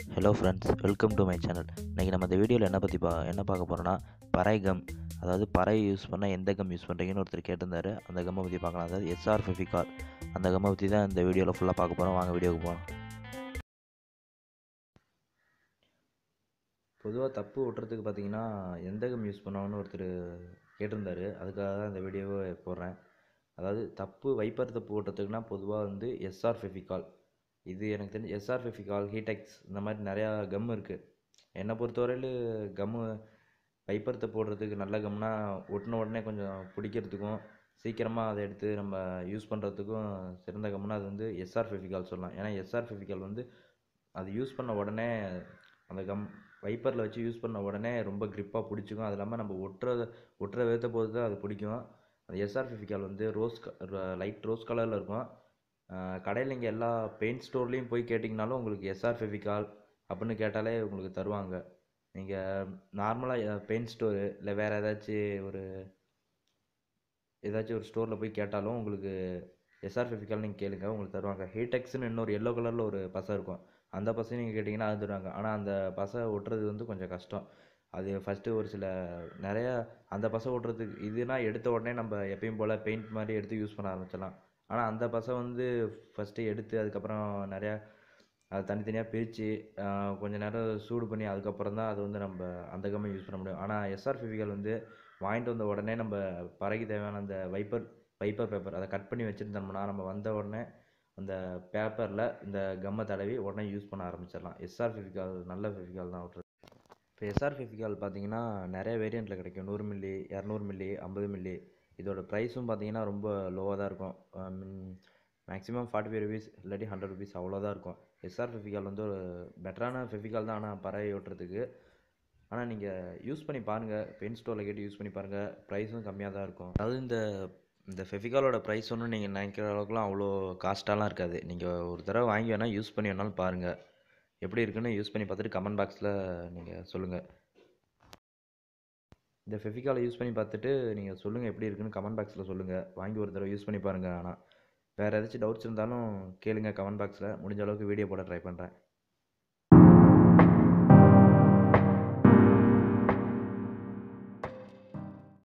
Hello friends, welcome to my channel. இன்றைக்கி நம்ம இந்த வீடியோவில் என்ன பார்க்க போகிறோன்னா, பறை கம். அதாவது பறை யூஸ் பண்ணால் எந்த கம் யூஸ் பண்ணுறீங்கன்னு ஒருத்தர் கேட்டிருந்தாரு. அந்த கம்மை பற்றி பார்க்கலாம். அதாவது எஸ்ஆர் ஃபெவிகால் அந்த கம்மை பற்றி தான் இந்த வீடியோவில் ஃபுல்லாக பார்க்க போகிறோம். வாங்க வீடியோவுக்கு போகலாம். பொதுவாக தப்பு ஒட்டுறதுக்கு பார்த்தீங்கன்னா எந்த கம் யூஸ் பண்ணாங்கன்னு ஒருத்தர் கேட்டிருந்தாரு. அதுக்காக தான் இந்த வீடியோவை போடுறேன். அதாவது தப்பு வைப்பர் தப்பு ஓட்டுறதுக்குனா பொதுவாக வந்து எஸ்ஆர் ஃபெவிகால். இது எனக்கு தெரிஞ்சு எஸ்ஆர் ஃபெவிகால், ஹீடெக்ஸ் இந்த மாதிரி நிறையா கம் இருக்குது. என்னை பொறுத்தவரையில் கம்மு வைப்பரத்தை போடுறதுக்கு நல்ல கம்னா ஒட்டின உடனே கொஞ்சம் பிடிக்கிறதுக்கும் சீக்கிரமாக அதை எடுத்து நம்ம யூஸ் பண்ணுறதுக்கும் சிறந்த கம்னா அது வந்து எஸ்ஆர் ஃபெவிகால் சொல்லலாம். ஏன்னா எஸ்ஆர் ஃபெவிகால் வந்து அது யூஸ் பண்ண உடனே அந்த கம் வைப்பரில் வச்சு யூஸ் பண்ண உடனே ரொம்ப க்ரிப்பாக பிடிச்சிக்கும். அது இல்லாமல் நம்ம ஒட்டுற விதத்தை பொறுத்து தான் அது பிடிக்கும். அந்த எஸ்ஆர் ஃபெவிகால் வந்து லைட் ரோஸ் கலரில் இருக்கும். கடையில் நீங்கள் எல்லா பெயிண்ட் ஸ்டோர்லேயும் போய் கேட்டிங்கனாலும் உங்களுக்கு எஸ்ஆர் ஃபெவிகால் அப்படின்னு கேட்டாலே உங்களுக்கு தருவாங்க. நீங்கள் நார்மலாக பெயிண்ட் ஸ்டோரு இல்லை வேறு ஏதாச்சும் ஒரு ஸ்டோரில் போய் கேட்டாலும் உங்களுக்கு எஸ்ஆர் ஃபெவிகால் நீங்கள் கேளுங்க, உங்களுக்கு தருவாங்க. ஹீடெக்ஸ்னு இன்னொரு எல்லோ கலரில் ஒரு பசை இருக்கும். அந்த பசை நீங்கள் கேட்டிங்கன்னா அது தருவாங்க. ஆனால் அந்த பசை ஒட்டுறது வந்து கொஞ்சம் கஷ்டம். அது ஃபஸ்ட்டு ஒரு சில நிறையா அந்த பசை ஓட்டுறதுக்கு இதுனா எடுத்த உடனே நம்ம எப்பயும் போல் பெயிண்ட் மாதிரி எடுத்து யூஸ் பண்ண ஆரம்பிச்சிடலாம். ஆனால் அந்த பசை வந்து ஃபஸ்ட்டு எடுத்து அதுக்கப்புறம் நிறையா அதை தனித்தனியாக பிரித்து கொஞ்சம் நேரம் சூடு பண்ணி அதுக்கப்புறம் தான் அது வந்து நம்ம அந்த கம்மை யூஸ் பண்ண முடியும். ஆனால் எஸ்ஆர் ஃபெவிகால் வந்து வாங்கிட்டு வந்த உடனே நம்ம பறைக்கு தேவையான அந்த வைப்பர் பேப்பர் அதை கட் பண்ணி வச்சுருந்தோம்னா நம்ம வந்த உடனே அந்த பேப்பரில் இந்த கம்மை தடவி உடனே யூஸ் பண்ண ஆரம்பிச்சிடலாம். எஸ்ஆர் ஃபெவிகால் நல்ல ஃபெவிகால் தான் விட்றது. இப்போ எஸ்ஆர் ஃபெவிகால் பார்த்தீங்கன்னா நிறைய வேரியண்ட்டில் கிடைக்கும். 100 மில்லி, 200 மில்லி, 50 மில்லி. இதோட ப்ரைஸும் பார்த்தீங்கன்னா ரொம்ப லோவாக தான் இருக்கும். மேக்ஸிமம் 45 ருபீஸ் இல்லாட்டி 100 ருபீஸ் அவ்வளோதான் இருக்கும். எஸ்ஆர் ஃபெவிகால் வந்து ஒரு பெட்டரான ஃபெவிகால் தான். ஆனால் பறை ஓட்டுறதுக்கு ஆனால் நீங்கள் யூஸ் பண்ணி பாருங்கள், பெயிண்ட் ஸ்டோரில் கேட்டு யூஸ் பண்ணி பாருங்கள். ப்ரைஸும் கம்மியாக தான் இருக்கும். அதாவது இந்த ஃபெவிகாலோட ப்ரைஸ் ஒன்றும் நீங்கள் நினைக்கிற அளவுக்குலாம் அவ்வளோ காஸ்ட்டாலாம் இருக்காது. நீங்கள் ஒரு தடவை வாங்கி வேணால் யூஸ் பண்ணி வேணாலும் பாருங்கள். எப்படி இருக்குன்னு யூஸ் பண்ணி பார்த்துட்டு கமெண்ட் பாக்ஸில் நீங்கள் சொல்லுங்கள். இந்த ஃபெவிகாலை யூஸ் பண்ணி பார்த்துட்டு நீங்கள் சொல்லுங்கள் எப்படி இருக்குன்னு கமெண்ட் பாக்ஸில் சொல்லுங்கள். வாங்கி ஒரு தடவை யூஸ் பண்ணி பாருங்கள். ஆனால் வேறு ஏதாச்சும் டவுட்ஸ் இருந்தாலும் கேளுங்கள் கமெண்ட் பாக்ஸில். முடிஞ்ச அளவுக்கு வீடியோ போட ட்ரை பண்ணுறேன்.